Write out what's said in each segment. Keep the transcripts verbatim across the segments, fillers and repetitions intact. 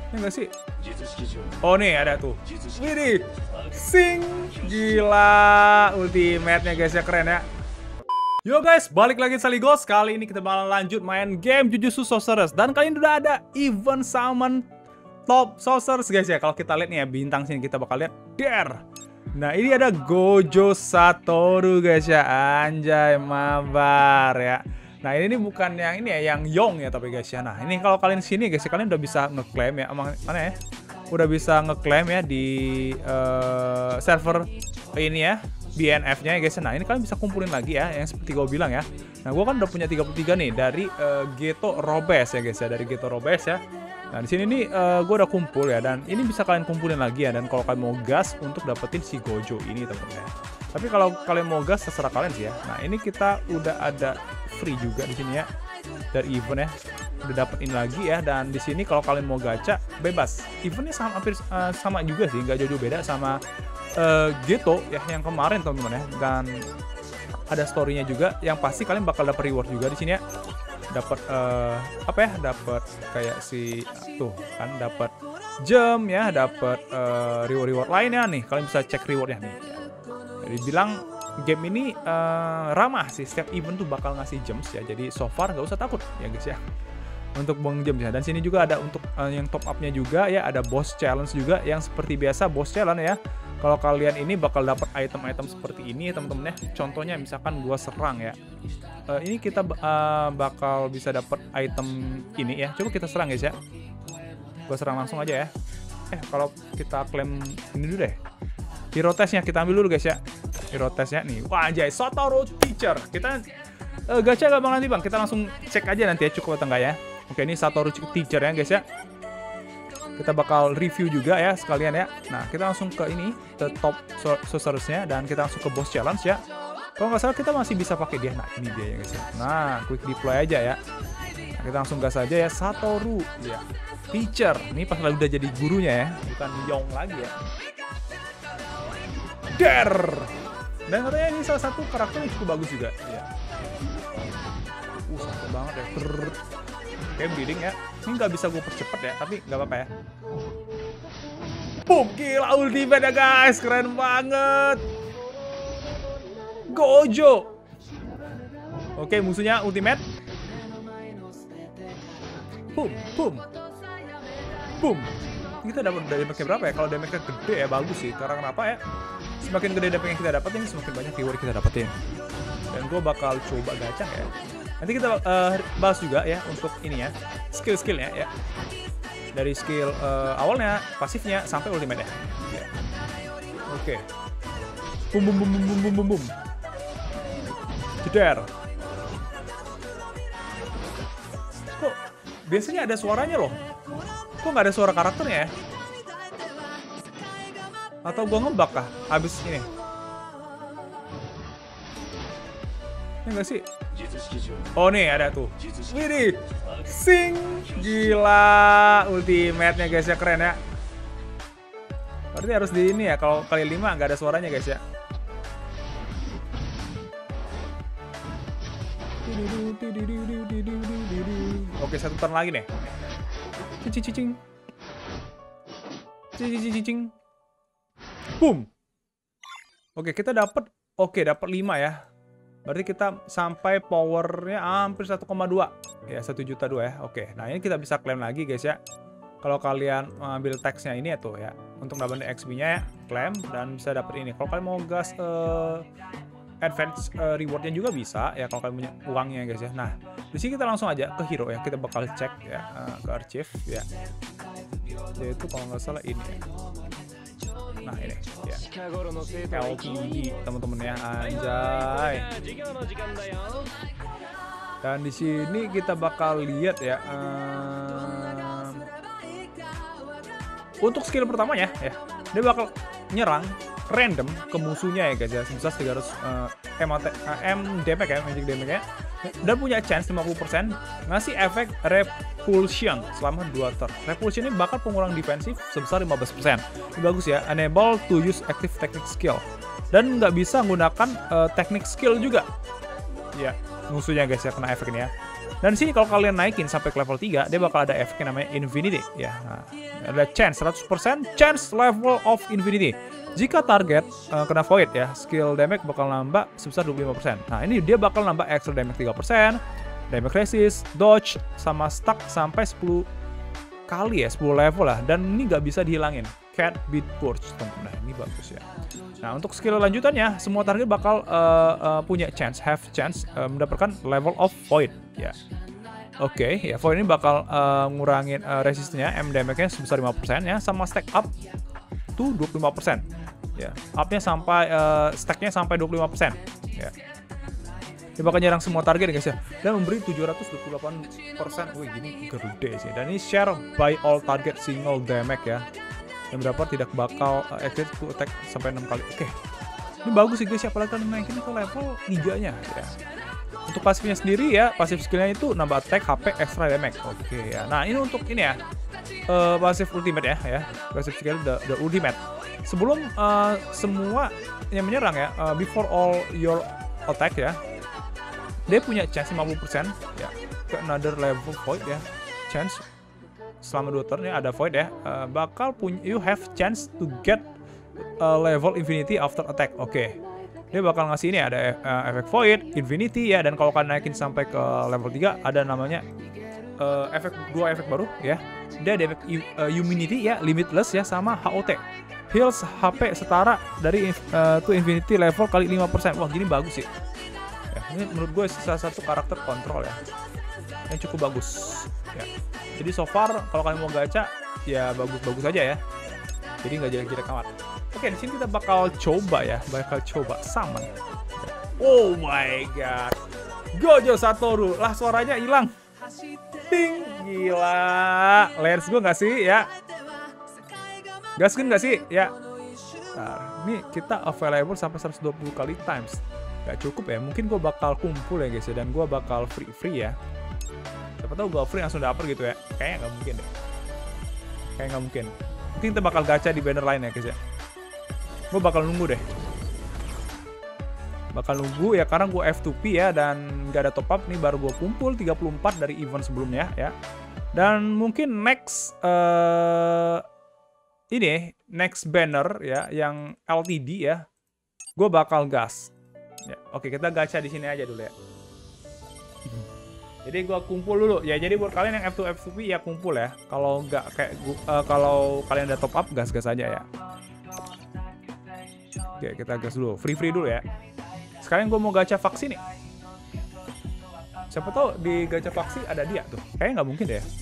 Ya nggak sih? Oh nih ada tuh. Widih, sing, gila, ultimate-nya guys ya, keren ya. Yo guys, balik lagi Saligos. Kali ini kita bakal lanjut main game Jujutsu Sorcerers. Dan kali ini udah ada event summon top sorcerers guys ya. Kalau kita lihat nih ya, bintang sini kita bakal lihat Dare. Nah ini ada Gojo Satoru guys ya. Anjay, mabar ya. Nah ini, ini bukan yang ini ya, yang Yong ya tapi guys ya. Nah ini kalau kalian sini guys ya, kalian udah bisa ngeklaim ya. Emang mana ya? Udah bisa ngeklaim ya di uh, server ini ya, B N F-nya ya guys. Nah ini kalian bisa kumpulin lagi ya, yang seperti gue bilang ya. Nah gue kan udah punya tiga puluh tiga nih dari uh, Geto Robes ya guys ya, dari Geto Robes ya. Nah di sini nih uh, gue udah kumpul ya, dan ini bisa kalian kumpulin lagi ya. Dan kalau kalian mau gas untuk dapetin si Gojo ini teman-teman ya. Tapi kalau kalian mau gas terserah kalian sih ya. Nah ini kita udah ada free juga di sini ya, dari event ya. Udah dapet ini lagi ya, dan di sini kalau kalian mau gacha bebas. Eventnya sama hampir uh, sama juga sih, nggak jauh-jauh beda sama uh, Geto ya yang kemarin teman-teman ya. Dan ada story-nya juga, yang pasti kalian bakal dapet reward juga di sini ya. Dapat uh, apa ya? Dapat kayak si tuh kan, dapat gem ya, dapat uh, reward-reward lainnya nih. Kalian bisa cek rewardnya nih. Jadi bilang game ini uh, ramah sih, setiap event tuh bakal ngasih gems ya. Jadi so far nggak usah takut ya guys ya untuk buang gems ya. Dan sini juga ada untuk uh, yang top up-nya juga ya, ada boss challenge juga yang seperti biasa boss challenge ya. Kalau kalian ini bakal dapat item-item seperti ini ya teman-teman ya. Contohnya misalkan gua serang ya. Uh, ini kita uh, bakal bisa dapat item ini ya. Coba kita serang guys ya. Gua serang langsung aja ya. Eh kalau kita klaim ini dulu deh. Hero testnya kita ambil dulu guys ya. Hero testnya nih. Wah anjay, Satoru Teacher. Kita uh, gacha gampang nanti bang. Kita langsung cek aja nanti ya cukup atau enggak ya. Oke ini Satoru Teacher ya guys ya. Kita bakal review juga ya sekalian ya. Nah kita langsung ke ini, ke top sorcerersnya, dan kita langsung ke boss challenge ya. Kalau nggak salah kita masih bisa pakai dia. Nah ini dia ya guys ya. Nah quick deploy aja ya. Nah, kita langsung gas aja ya, Satoru ya. Teacher. Ini pas udah jadi gurunya ya, bukan Yong lagi ya. Dare. Dan katanya ini salah satu karakter yang cukup bagus juga ya. Uh sakit banget ya. Trrr. Oke, bleeding ya. Ini nggak bisa gue percepat ya, tapi nggak apa-apa ya. Boom, gila ultimate ya guys, keren banget. Gojo. Oke, musuhnya ultimate. Boom, boom, boom. Kita dapat damage berapa ya? Kalau damage gede ya bagus sih. Karena kenapa ya? Semakin gede damage yang kita dapetin, semakin banyak reward kita dapetin. Dan gue bakal coba gacha ya. Nanti kita uh, bahas juga ya untuk ini ya, skill-skillnya ya. Dari skill uh, awalnya, pasifnya, sampai ultimate ya. Ya. Oke. Okay. Bum bum bum bum bum bum bum bum. Jeder. Kok biasanya ada suaranya loh? Kok nggak ada suara karakternya ya? Atau gua ngebug kah habis ini? Ya nggak sih? Oh nih ada tuh. Widih, sing, gila, ultimate-nya guys ya, keren ya. Berarti harus di ini ya, kalau kali lima nggak ada suaranya guys ya. Oke satu turn lagi nih. Cicing cicing, cicing cicing, boom. Oke kita dapat, oke dapat lima ya. Berarti kita sampai powernya hampir satu koma dua ya, satu juta dua ya. Oke, nah ini kita bisa klaim lagi guys ya. Kalau kalian ambil teksnya ini ya tuh ya, untuk dapetin X P-nya ya, klaim dan bisa dapet ini. Kalau kalian mau gas uh, advance uh, rewardnya juga bisa ya, kalau kalian punya uangnya guys ya. Nah, di sini kita langsung aja ke hero ya, kita bakal cek ya uh, ke archive ya. Yaitu kalau nggak salah ini ya. Nah ini ya, L P D teman-teman ya, anjay. Dan di sini kita bakal lihat ya um, untuk skill pertamanya ya, dia bakal nyerang random ke musuhnya ya guys ya, sebesar tiga ratus uh, M damage ya, magic damage ya. Dan punya chance lima puluh persen ngasih efek repulsion selama dua turn. Repulsion ini bakal pengurang defensif sebesar lima belas persen. Ini bagus ya, enable to use active technique skill. Dan nggak bisa menggunakan uh, teknik skill juga. Ya, musuhnya guys ya kena efek ini ya. Dan di sini kalau kalian naikin sampai ke level tiga, dia bakal ada efek yang namanya Infinity ya. Nah, ada chance seratus persen chance level of Infinity. Jika target uh, kena void ya, skill damage bakal nambah sebesar dua puluh lima persen. Nah, ini dia bakal nambah extra damage tiga persen, damage resist, dodge sama stuck sampai sepuluh kali ya, sepuluh level lah, dan ini nggak bisa dihilangin. Cat Beat Burst. Nah, ini bagus ya. Nah, untuk skill lanjutannya, semua target bakal uh, uh, punya chance, have chance uh, mendapatkan level of void ya. Oke, okay, ya void ini bakal uh, ngurangin uh, resistnya, M damage-nya sebesar lima persen ya, sama stack up tuh dua puluh lima persen. Ya, up-nya sampai uh, stack-nya sampai dua puluh lima persen ya. Dia bakal nyerang semua target guys ya, dan memberi tujuh ratus dua puluh delapan persen. Wih, gini gede sih. Dan ini share by all target single damage ya. Yang berapa tidak bakal uh, exit to attack sampai enam kali. Oke. Okay. Ini bagus sih guys, apalagi kalian naikin ke level tiga-nya ya. Untuk pasifnya sendiri ya, pasif skillnya itu nambah attack, H P, extra damage. Oke okay, ya. Nah, ini untuk ini ya. Uh, pasif ultimate ya, ya. Pasif skill the, the ultimate. Sebelum uh, semua yang menyerang ya, uh, before all your attack ya, dia punya chance lima puluh persen ya ke another level void ya. Chance selama dua turn ya ada void ya, uh, bakal punya you have chance to get uh, level infinity after attack. Oke. Okay. Dia bakal ngasih ini ada uh, efek void, infinity ya, dan kalau kalian naikin sampai ke level tiga ada namanya uh, efek dua efek baru ya. Dia ada efek uh, immunity ya, limitless ya, sama H O T. Heals H P setara dari uh, to infinity level kali lima persen. Wah, gini bagus sih. Ya, ini menurut gue salah satu karakter kontrol ya, yang cukup bagus. Ya. Jadi so far kalau kalian mau gacha ya bagus-bagus aja ya. Jadi nggak jelek-jelek amat. Oke, di sini kita bakal coba ya, bakal coba summon. Oh my god, Gojo Satoru. Lah suaranya hilang. Ting, gila. Let's go nggak sih ya? Gaskin nggak sih ya? Nah, ini kita available sampai seratus dua puluh kali times. Gak cukup ya, mungkin gue bakal kumpul ya guys ya, dan gue bakal free-free ya. Siapa tahu gue free langsung dapet gitu ya. Kayaknya nggak mungkin deh. Kayaknya nggak mungkin. Mungkin kita bakal gacha di banner lain ya guys ya. Gue bakal nunggu deh. Bakal nunggu ya, karena gue F two P ya, dan nggak ada top up nih, baru gue kumpul tiga puluh empat dari event sebelumnya ya. Dan mungkin next uh, ini next banner ya, yang L T D ya, gue bakal gas. Ya, oke, kita gacha di sini aja dulu ya. Jadi gue kumpul dulu ya. Jadi buat kalian yang F two F two P ya kumpul ya. Kalau nggak kayak gua, uh, kalau kalian udah top up, gas-gas aja ya. Oke, kita gas dulu, free-free dulu ya. Sekarang gue mau gacha vaksin nih. Siapa tahu di gacha vaksin ada dia tuh. Kayaknya nggak mungkin deh ya.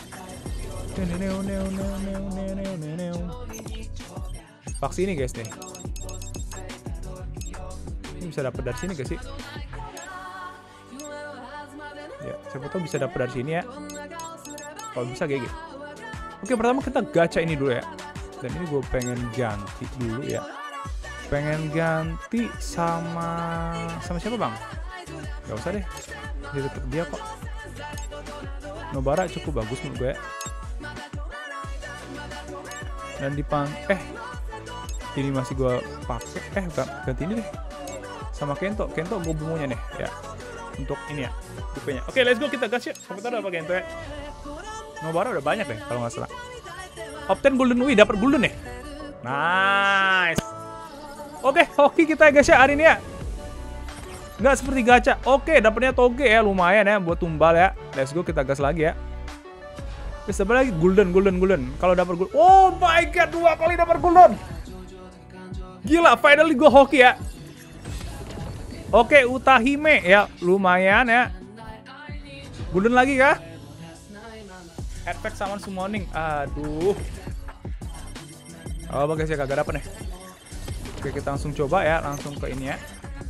Vaksin ini guys nih. Ini bisa dapat dari sini guys sih. Ya, siapa tahu bisa dapat dari sini ya. Kalau bisa G G. Oke, pertama kita gacha ini dulu ya. Dan ini gue pengen ganti dulu ya. Pengen ganti sama sama siapa bang? Gak usah deh. Dia tetap dia kok. Nobara cukup bagus menurut gue ya. Dan dipang eh ini masih gue pakai eh ganti ini deh sama Kento. Kento gue bungunya nih ya untuk ini ya dupenya. Oke, let's go, kita gas ya. Sampai tahu apa Kento ya. Nobara udah banyak deh kalau nggak salah. Opten golden, wih dapat golden nih. Nice. Oke, hoki kita guys ya hari ini ya. Nggak seperti gacha. Oke, dapatnya toge ya, lumayan ya buat tumbal ya. Let's go, kita gas lagi ya. Terus apa lagi? Golden, golden, golden. Kalau dapat golden, oh my god, dua kali dapat golden. Gila, finally gue hoki ya. Oke, Utahime ya, lumayan ya. Golden lagi kah? Effect summon summoning. Aduh. Oh, guys ya kagak dapet nih. Oke, kita langsung coba ya, langsung ke ini ya.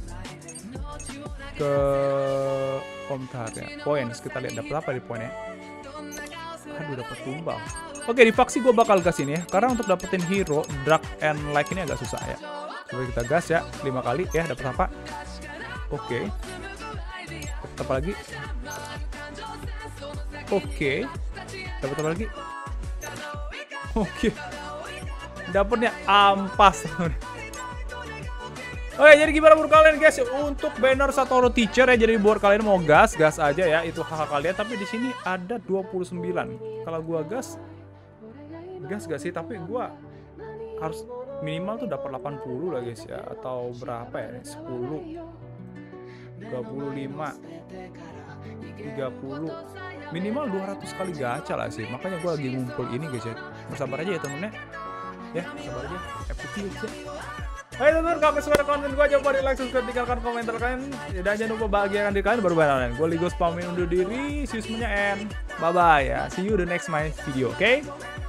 Ke komentar ya. Points, kita lihat dapat apa di poinnya. Aduh, dapat tumbal. Oke, di faksi gue bakal gas ini ya, karena untuk dapetin hero, drag and like ini agak susah ya. Coba kita gas ya, lima kali ya, dapat apa? Oke. Dapat apa lagi? Oke. Dapat apa lagi? Oke. Dapatnya ampas. Oke, jadi gimana menurut kalian guys untuk banner Satoru Teacher ya? Jadi buat kalian mau gas, gas aja ya, itu hak kalian. Tapi di sini ada dua puluh sembilan. Kalau gua gas, gas gak sih? Tapi gua harus minimal tuh dapat delapan puluh lah guys ya, atau berapa ya? sepuluh, dua puluh lima, tiga puluh, minimal dua ratus kali gacha lah sih. Makanya gua lagi ngumpul ini guys ya. Bersabar aja ya temennya. Ya, sabar aja. F P V aja. Hai teman-teman, kalau suka konten gue coba di like, subscribe, tinggalkan komentar kalian. Dan jangan lupa bahagiakan diri kalian baru banget. Gue Ligos pamit undur diri, see you semuanya and bye bye ya. See you the next my video, oke? Okay?